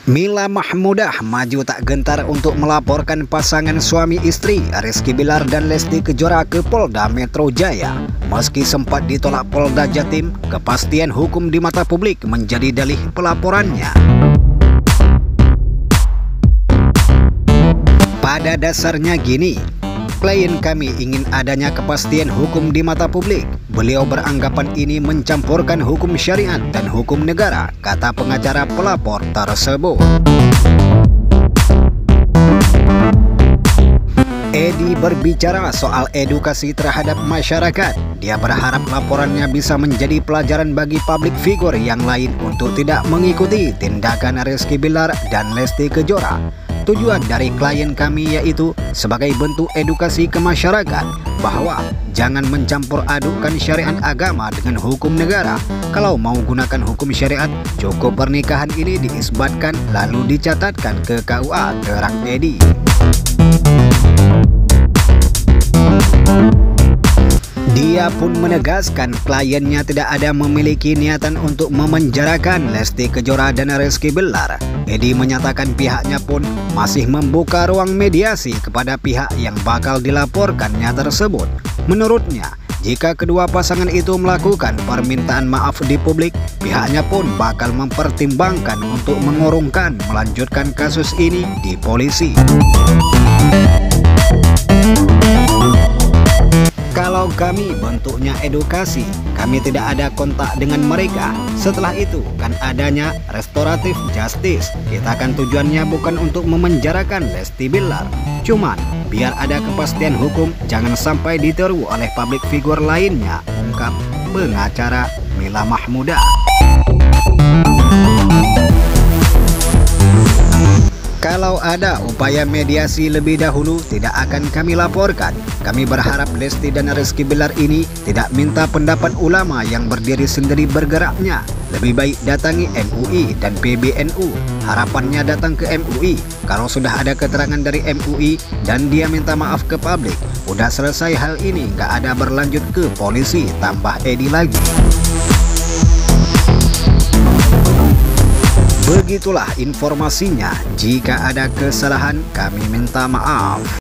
Mila Mahmudah maju tak gentar untuk melaporkan pasangan suami istri Rizky Bilar dan Lesti Kejora ke Polda Metro Jaya. Meski sempat ditolak Polda Jatim, kepastian hukum di mata publik menjadi dalih pelaporannya. Pada dasarnya gini, klien kami ingin adanya kepastian hukum di mata publik. Beliau beranggapan ini mencampurkan hukum syariat dan hukum negara, kata pengacara pelapor tersebut. Edi berbicara soal edukasi terhadap masyarakat. Dia berharap laporannya bisa menjadi pelajaran bagi publik figur yang lain untuk tidak mengikuti tindakan Rizky Bilar dan Lesti Kejora. Tujuan dari klien kami yaitu sebagai bentuk edukasi ke masyarakat bahwa jangan mencampur adukan syariat agama dengan hukum negara. Kalau mau gunakan hukum syariat, cukup pernikahan ini diisbatkan lalu dicatatkan ke KUA, gerak Edi. Dia pun menegaskan kliennya tidak ada memiliki niatan untuk memenjarakan Lesti Kejora dan Rizky Bilar. Edi menyatakan pihaknya pun masih membuka ruang mediasi kepada pihak yang bakal dilaporkannya tersebut. Menurutnya, jika kedua pasangan itu melakukan permintaan maaf di publik, pihaknya pun bakal mempertimbangkan untuk mengurungkan melanjutkan kasus ini di polisi. Kalau kami bentuknya edukasi, kami tidak ada kontak dengan mereka. Setelah itu kan adanya restoratif justice. Kita kan tujuannya bukan untuk memenjarakan Lesti Bilar, cuman biar ada kepastian hukum, jangan sampai ditiru oleh publik figur lainnya, ungkap pengacara Mila Mahmudah. Kalau ada upaya mediasi lebih dahulu, tidak akan kami laporkan. Kami berharap Lesti dan Rizky Bilar ini tidak minta pendapat ulama yang berdiri sendiri bergeraknya. Lebih baik datangi MUI dan PBNU. Harapannya datang ke MUI. Kalau sudah ada keterangan dari MUI dan dia minta maaf ke publik, udah selesai hal ini, nggak ada berlanjut ke polisi, tambah Edi lagi. Begitulah informasinya. Jika ada kesalahan, kami minta maaf.